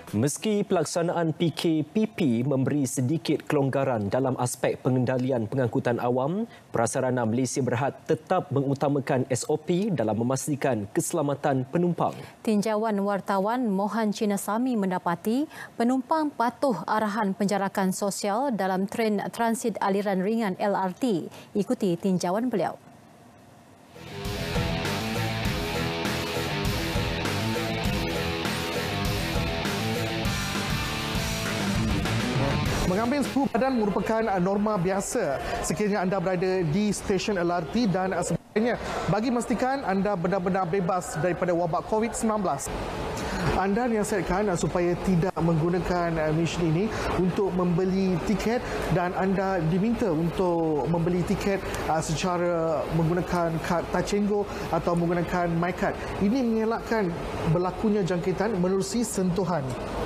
Meski pelaksanaan PKPP memberi sedikit kelonggaran dalam aspek pengendalian pengangkutan awam, Prasarana Malaysia Berhad tetap mengutamakan SOP dalam memastikan keselamatan penumpang. Tinjauan wartawan Mohan Chinasamy mendapati penumpang patuh arahan penjarakan sosial dalam tren transit aliran ringan LRT. Ikuti tinjauan beliau. Mengambil 10 badan merupakan norma biasa sekiranya anda berada di stesen LRT dan sebagainya bagi memastikan anda benar-benar bebas daripada wabak COVID-19. Anda dinasihatkan supaya tidak menggunakan mesin ini untuk membeli tiket dan anda diminta untuk membeli tiket secara menggunakan kad Tachengo atau menggunakan MyCard. Ini mengelakkan berlakunya jangkitan menerusi sentuhan.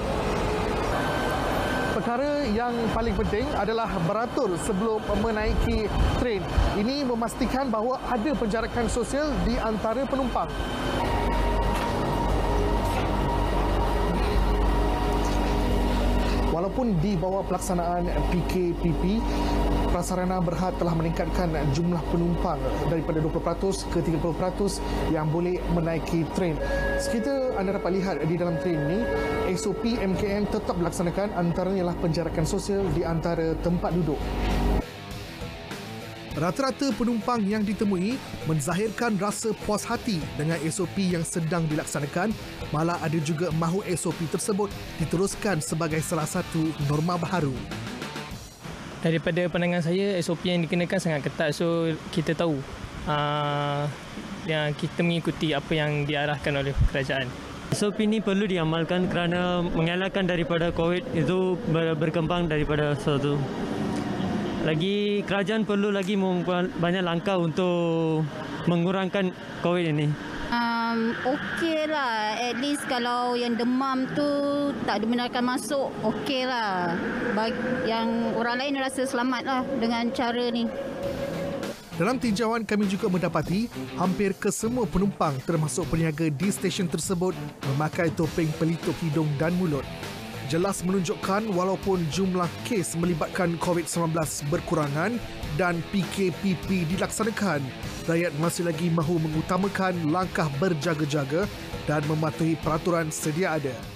Perkara yang paling penting adalah beratur sebelum menaiki tren. Ini memastikan bahawa ada penjarakan sosial di antara penumpang. Walaupun di bawah pelaksanaan PKPP, Prasarana Berhad telah meningkatkan jumlah penumpang daripada 20% ke 30% yang boleh menaiki tren. Sekitar anda dapat lihat di dalam tren ini, SOP MKN tetap dilaksanakan, antaranya ialah penjarakan sosial di antara tempat duduk. Rata-rata penumpang yang ditemui menzahirkan rasa puas hati dengan SOP yang sedang dilaksanakan, malah ada juga mahu SOP tersebut diteruskan sebagai salah satu norma baharu. Daripada pandangan saya, SOP yang dikenakan sangat ketat, so kita tahu yang kita mengikuti apa yang diarahkan oleh kerajaan. SOP ini perlu diamalkan kerana mengelakkan daripada COVID itu berkembang daripada suatu. Lagi kerajaan perlu lagi membuat banyak langkah untuk mengurangkan COVID ini. Okey lah, at least kalau yang demam tu tak dibenarkan masuk, okey lah. Yang orang lain rasa selamat lah dengan cara ni. Dalam tinjauan kami juga mendapati hampir kesemua penumpang termasuk peniaga di stesen tersebut memakai topeng pelitup hidung dan mulut. Jelas menunjukkan walaupun jumlah kes melibatkan COVID-19 berkurangan dan PKPP dilaksanakan, rakyat masih lagi mahu mengutamakan langkah berjaga-jaga dan mematuhi peraturan sedia ada.